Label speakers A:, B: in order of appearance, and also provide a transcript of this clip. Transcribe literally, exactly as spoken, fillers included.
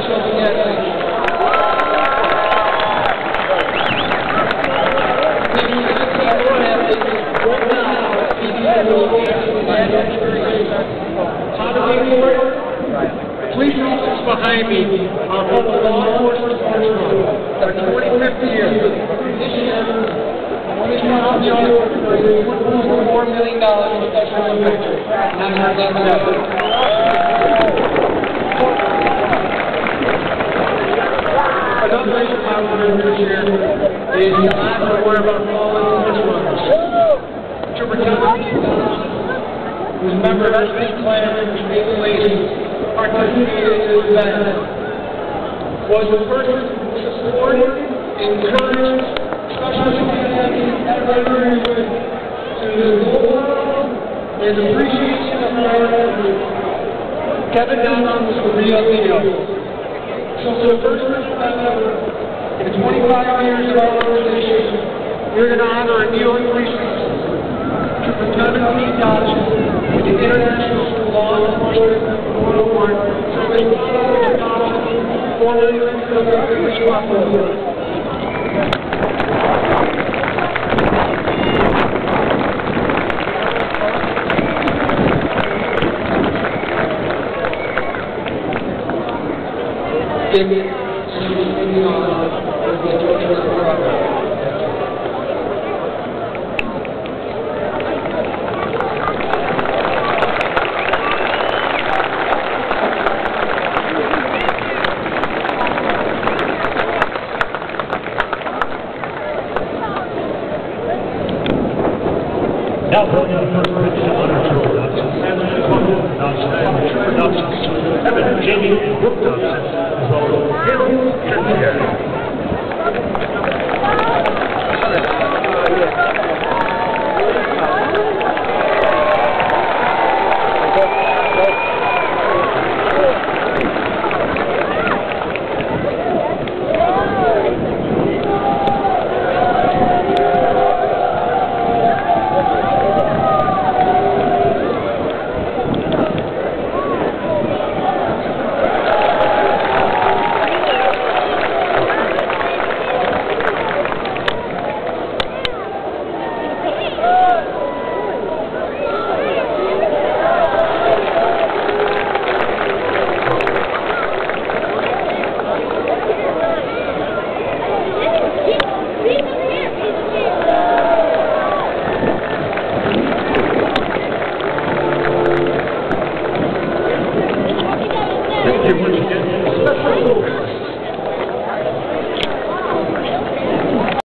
A: Police officers behind me are from the law enforcement department. Their twenty-fifth year. This year, police officers are raising one point four million dollars in special Olympics. Not heard that ever. Another reason why we're here this year is to honor one of our fallen police runners. Trooper Dobson, who's a member of S P Clan and State Police, participated in this event, was the person who supported, encouraged, especially at Rotary to the goal and appreciation of our efforts. Kevin Dobson was the real deal. So for the first time ever, in twenty-five years of our organization, we're going to honor a kneeling police officer, Trooper Kevin Dobson, with the International Law Enforcement Award, serving Dobson, formerly of the Police Officer. Give me something on the
B: Now throwing out the first pitch to honor Trooper Dobson, and the Trooper Dobson, Evan, Jamie, and Brooke Dobson, as well as Caleb Trippier. Thank you once again.